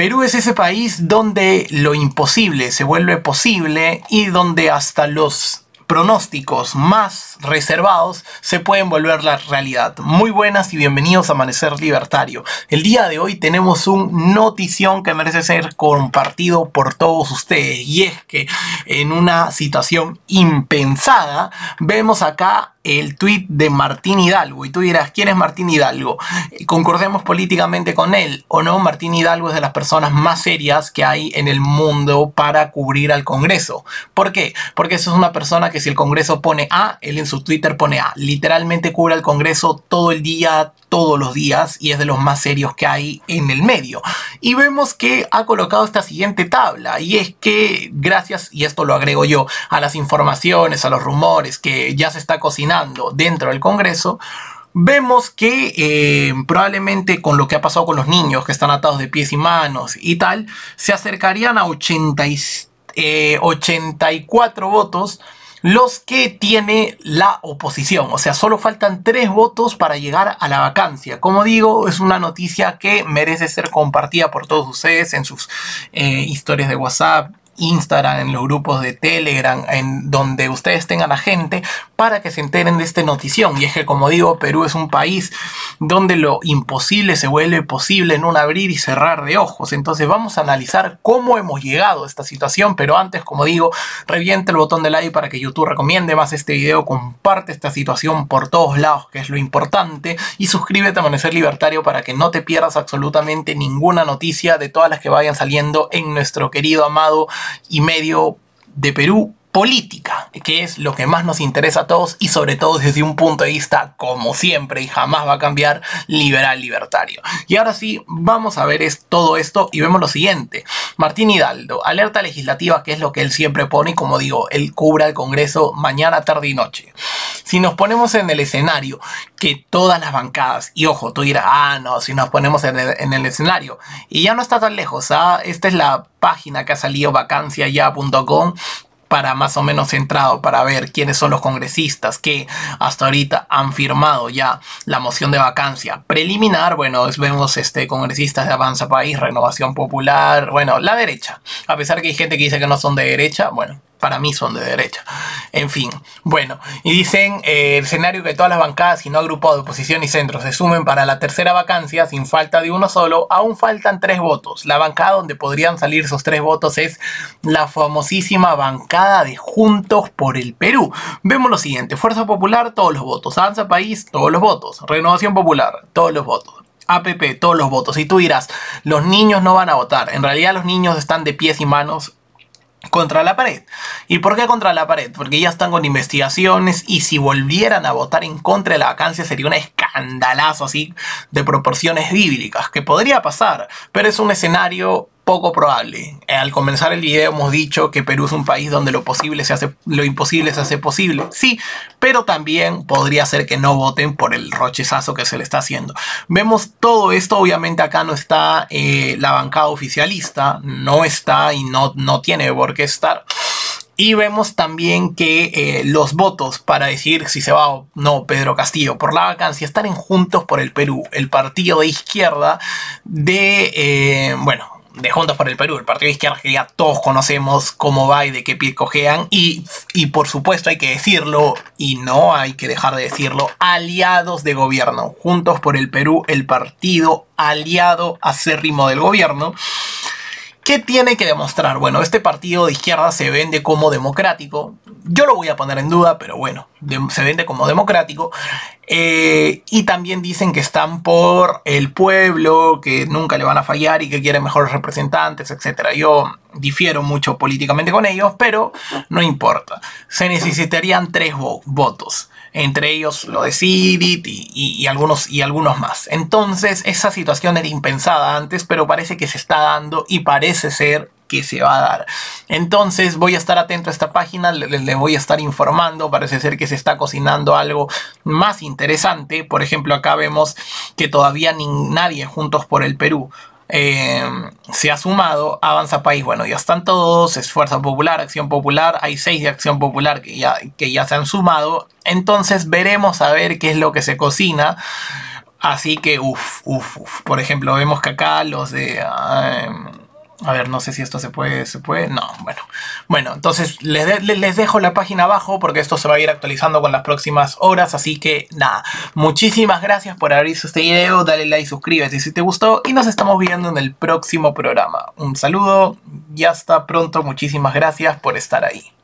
Perú es ese país donde lo imposible se vuelve posible y donde hasta los pronósticos más reservados se pueden volver la realidad. Muy buenas y bienvenidos a Amanecer Libertario. El día de hoy tenemos un notición que merece ser compartido por todos ustedes, y es que en una situación impensada vemos acá el tuit de Martín Hidalgo. Y tú dirás, ¿quién es Martín Hidalgo? ¿Concordemos políticamente con él o no? Martín Hidalgo es de las personas más serias que hay en el mundo para cubrir al Congreso. ¿Por qué? Porque eso es una persona que si el Congreso pone A, él en su Twitter pone A. Literalmente cubre al Congreso todo el día, todos los días, y es de los más serios que hay en el medio. Y vemos que ha colocado esta siguiente tabla, y es que gracias, y esto lo agrego yo, a las informaciones, a los rumores que ya se está cocinando dentro del Congreso, vemos que probablemente con lo que ha pasado con los niños que están atados de pies y manos y tal, se acercarían a 84 votos los que tiene la oposición. O sea, solo faltan 3 votos para llegar a la vacancia. Como digo, es una noticia que merece ser compartida por todos ustedes en sus historias de WhatsApp, Instagram, en los grupos de Telegram, en donde ustedes tengan a gente para que se enteren de esta notición. Y es que, como digo, Perú es un país donde lo imposible se vuelve posible en un abrir y cerrar de ojos. Entonces vamos a analizar cómo hemos llegado a esta situación, pero antes, como digo, revienta el botón de like para que YouTube recomiende más este video, comparte esta situación por todos lados, que es lo importante, y suscríbete a Amanecer Libertario para que no te pierdas absolutamente ninguna noticia de todas las que vayan saliendo en nuestro querido, amado y medio de Perú, política, que es lo que más nos interesa a todos, y sobre todo desde un punto de vista, como siempre y jamás va a cambiar, liberal libertario. Y ahora sí, vamos a ver todo esto y vemos lo siguiente. Martín Hidalgo, alerta legislativa, que es lo que él siempre pone, y como digo, él cubre al Congreso mañana, tarde y noche. Si nos ponemos en el escenario que todas las bancadas, y ojo, tú dirás, no, si nos ponemos en el escenario, y ya no está tan lejos, esta es la página que ha salido, vacanciaya.com, para más o menos centrado para ver quiénes son los congresistas que hasta ahorita han firmado ya la moción de vacancia preliminar. Bueno, vemos congresistas de Avanza País, Renovación Popular, bueno, la derecha, a pesar que hay gente que dice que no son de derecha, bueno, para mí son de derecha. En fin, bueno, y dicen el escenario que todas las bancadas y no agrupados de oposición y centro se sumen para la tercera vacancia sin falta de uno solo. Aún faltan 3 votos. La bancada donde podrían salir esos 3 votos es la famosísima bancada de Juntos por el Perú. Vemos lo siguiente: Fuerza Popular, todos los votos; Avanza País, todos los votos; Renovación Popular, todos los votos; APP, todos los votos. Y tú dirás, los niños no van a votar. En realidad los niños están de pies y manos contra la pared. ¿Y por qué contra la pared? Porque ya están con investigaciones, y si volvieran a votar en contra de la vacancia sería un escandalazo así de proporciones bíblicas, que podría pasar, pero es un escenario poco probable. Al comenzar el video hemos dicho que Perú es un país donde lo imposible se hace posible. Sí, pero también podría ser que no voten por el rochezazo que se le está haciendo. Vemos todo esto. Obviamente acá no está la bancada oficialista, no está y no tiene por qué estar. Y vemos también que los votos para decidir si se va o no Pedro Castillo por la vacancia están en Juntos por el Perú, el partido de izquierda de Juntos por el Perú, el partido de izquierda que ya todos conocemos cómo va y de qué pie cojean, y por supuesto hay que decirlo, y no hay que dejar de decirlo, aliados de gobierno. Juntos por el Perú, el partido aliado acérrimo del gobierno. ¿Qué tiene que demostrar? Bueno, este partido de izquierda se vende como democrático. Yo lo voy a poner en duda, pero bueno, se vende como democrático. Y también dicen que están por el pueblo, que nunca le van a fallar y que quieren mejores representantes, etc. Yo difiero mucho políticamente con ellos, pero no importa. Se necesitarían 3 votos. Entre ellos lo de Sidit y algunos más. Entonces esa situación era impensada antes, pero parece que se está dando y parece ser que se va a dar. Entonces voy a estar atento a esta página, les voy a estar informando. Parece ser que se está cocinando algo más interesante. Por ejemplo, acá vemos que todavía nadie Juntos por el Perú se ha sumado. Avanza País, bueno, ya están todos. Es Fuerza Popular, Acción Popular, hay 6 de Acción Popular que ya se han sumado. Entonces veremos a ver qué es lo que se cocina. Así que por ejemplo, vemos que acá los de A ver, no sé si esto se puede, no, bueno. Bueno, entonces les dejo la página abajo porque esto se va a ir actualizando con las próximas horas, así que nada, muchísimas gracias por haber visto este video, dale like, suscríbete si te gustó y nos estamos viendo en el próximo programa. Un saludo y hasta pronto, muchísimas gracias por estar ahí.